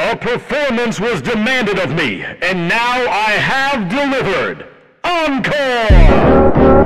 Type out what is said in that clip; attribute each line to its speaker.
Speaker 1: A performance was demanded of me, and now I have delivered. Encore!